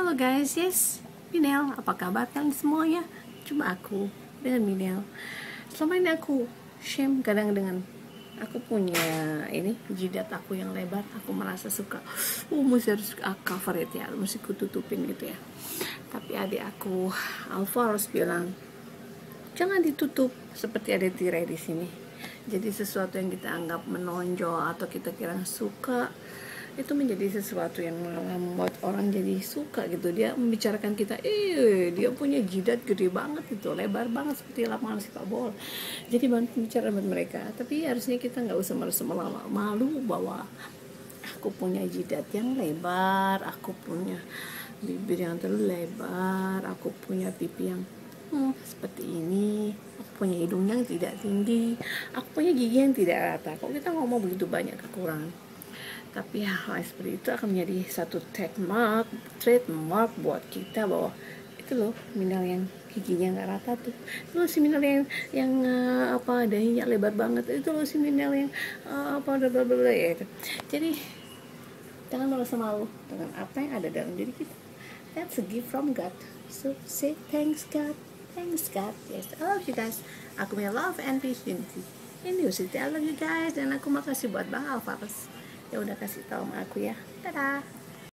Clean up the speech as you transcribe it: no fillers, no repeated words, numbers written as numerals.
Halo guys, yes, Minel, apa kabar kalian semuanya? Cuma aku dengan Minel. Selama ini aku shame kadang dengan aku punya ini jidat aku yang lebar. Aku merasa suka, mesti harus cover it ya, mesti kututupin gitu ya. Tapi adik aku Alfa harus bilang, jangan ditutup seperti ada tirai di sini. Jadi sesuatu yang kita anggap menonjol atau kita kira suka itu menjadi sesuatu yang membuat orang jadi suka gitu. Dia membicarakan kita, dia punya jidat gede banget itu, lebar banget seperti lapangan sepak bola. Jadi bahan pembicaraan buat mereka. Tapi harusnya kita nggak usah malu bahwa aku punya jidat yang lebar, aku punya bibir yang terlalu lebar, aku punya pipi yang seperti ini, aku punya hidung yang tidak tinggi, aku punya gigi yang tidak rata. Kok kita ngomong begitu banyak kekurangan? Tapi hal seperti itu akan menjadi satu trademark buat kita bahwa itu loh Minel yang giginya nggak rata tuh, itu loh si Minel yang dahinya lebar banget, itu loh si Minel yang blablabla ya itu. Jadi jangan merasa malu dengan apa yang ada dalam diri kita. That's a gift from God. So say thanks God. Thanks God. Yes, I love you guys. Aku punya love and peace unity in New City. I love you guys. Dan aku makasih buat Bang Alvares ya udah kasih tahu sama aku ya. Dadah.